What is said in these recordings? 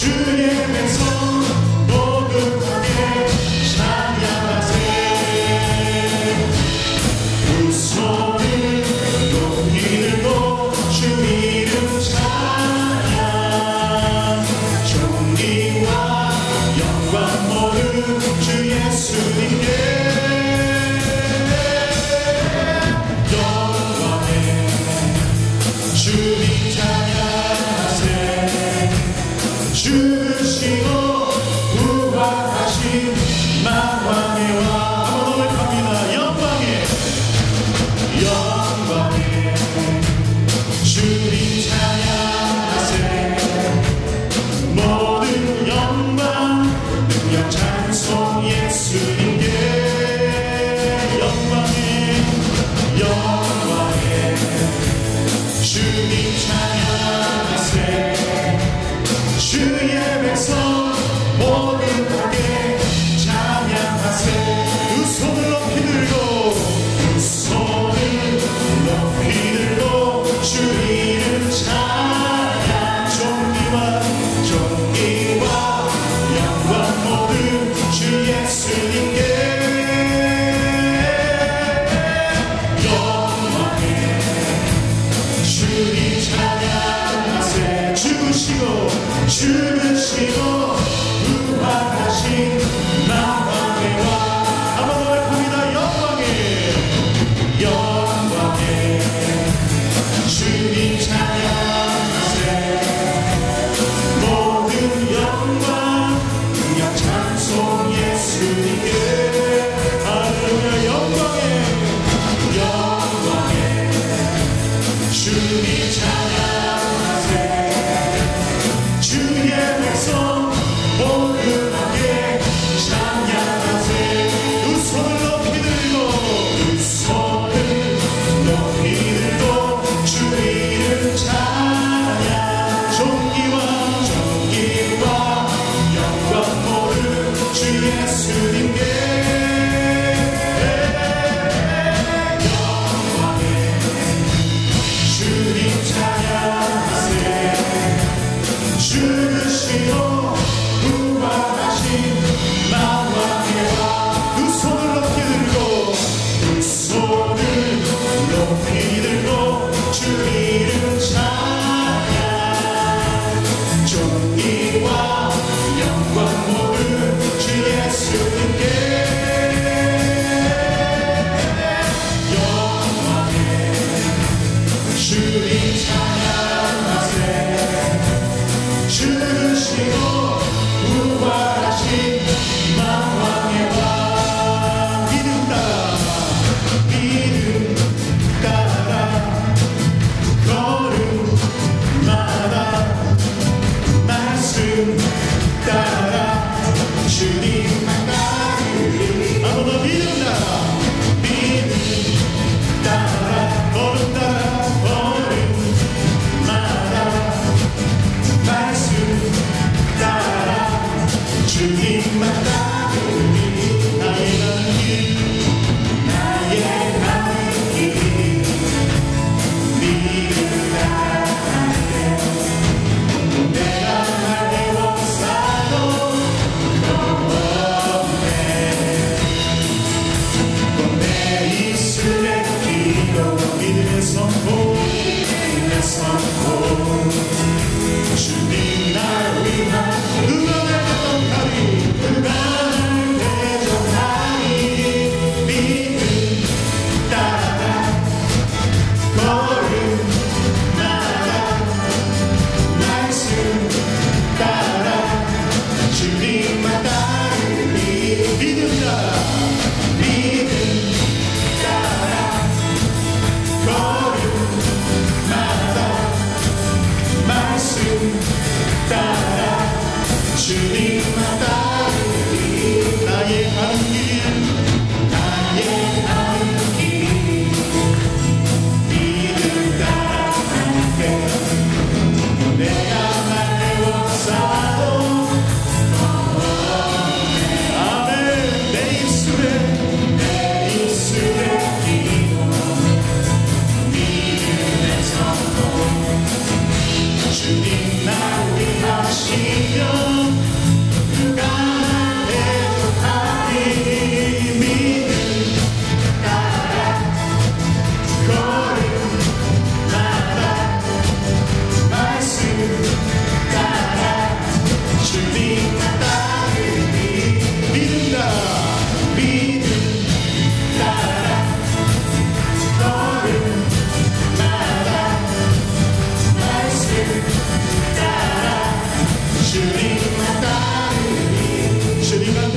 주님 나를 위하시며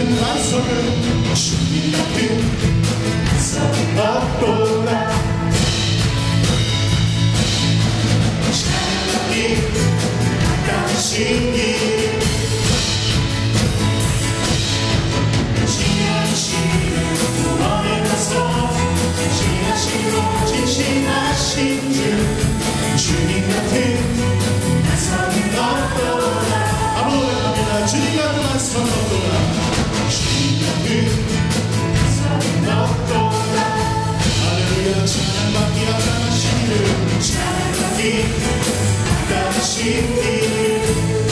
같은 반석은 주님 같은 반석은 없도다. 자기 가까우신 길 지하시는 구원에 가서 지하시고 진실하신 주 주님 같은 반석은 없도다. 아무나 합니다. 주님 같은 반석은 없도다. 주님 같은 반석은 없도다. 할렐루야. 찬양받기 아까우신 이름 찬양받기 아까우신 이름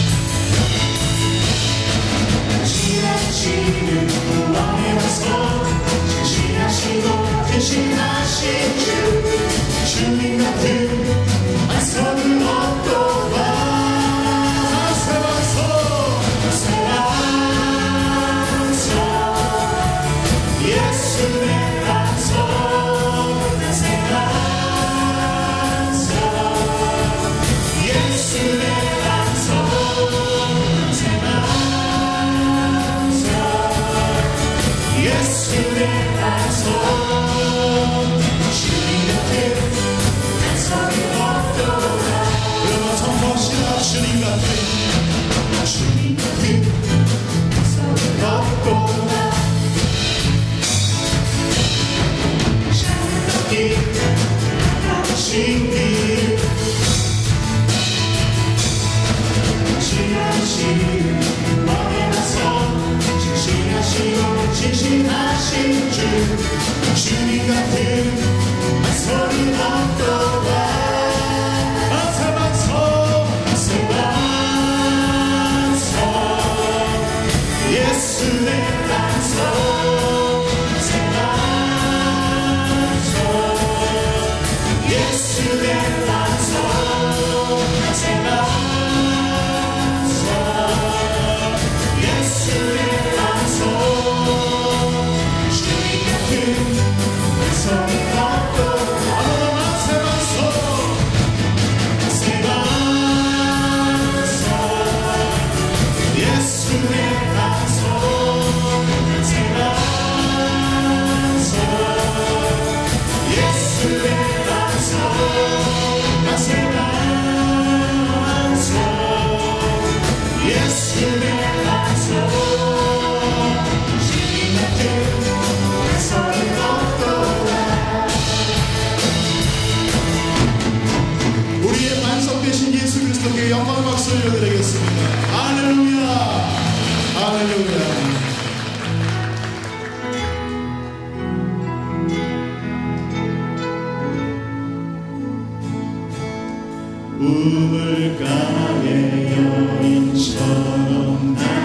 지하시는 구원에 와서 진실하시고 대신하신 주 주님 같은 반석은 없도다. 새 반석 예수 내 반석 새 반석 예수 내 반석 새 반석 예수 내 반석 주님 같은 반석이 없도다. 그러나 선포하시라. 주님 같은 반석이 없도다. 자기 가까우신 길 지하시는 구원에 가서 진실하시고 진실하신 주 주님 같은 반석이 없도다. 새 반석 예수 내 반석 새 반석 예수 내 반석 새 반석 예수 내 반석 주님 같은 반석이 없도다. 아무나 새 반석 새 반석 예수 내 반석 새 반석 예수 내 반석 새 반석 예수 내 반석 주님 같은 반석이 없도다. 우리의 반석 되신 예수 그리스도께 영광의 박수 올려드리겠습니다. 할렐루야 할렐루야. 우물가의 여인처럼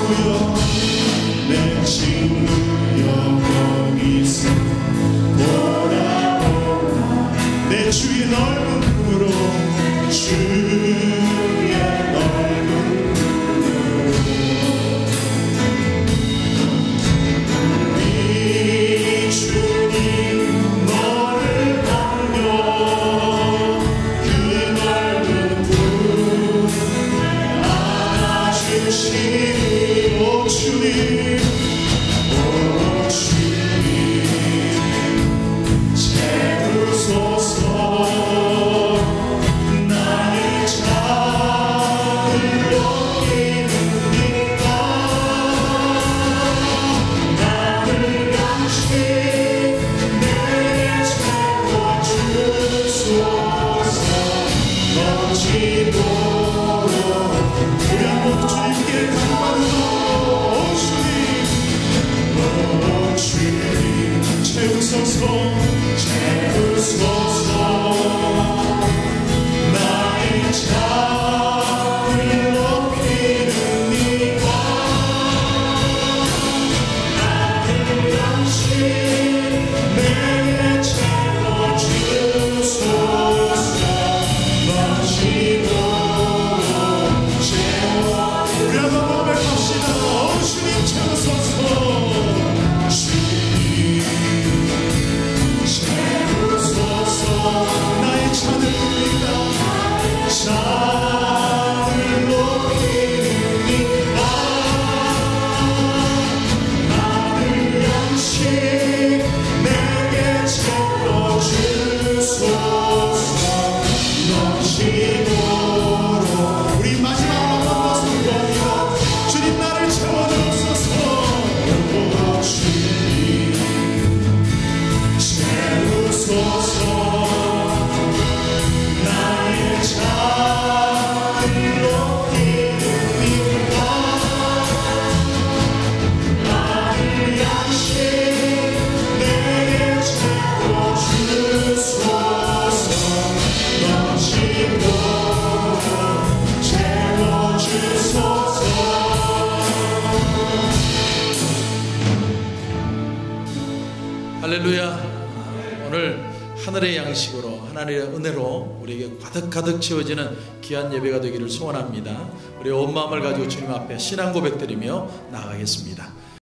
할렐루야. 내 친구 영광이서 돌아오라. 내 주의 넓은 품으로 주의 넓은 이 주님 너를 반겨 그 넓은 품에 안아주시니 오 주님 오 주님 채우소서 나의 자을 높이는 니가 나를 양식 내게 채워주소서 넘치도록 우리 한번 주님께 감사드리고 오 주님 채우소서 채우소서 나의 자를 높이는 니가 나를 양식 내게 채워주소서 넘치도록 채워 우리 한번 고백합시다. 오 주님 채우소서 주님 채우소서 나의 잔을 높이다 잔을 높이는 니가 나를 양식 내게 채워주소서 넘치도록 우리 마지막으로 한번 선포합니다. 주님 나를 채워주소서 오 주님 채우소서 나의 자를 높이는 니가 나를 양식 내게 채워주소서 넘치도록 채워주소서 할렐루야. 오늘 하늘의 양식으로 하나님의 은혜로 우리에게 가득가득 채워지는 귀한 예배가 되기를 소원합니다. 우리 온 마음을 가지고 주님 앞에 신앙 고백드리며 나아가겠습니다.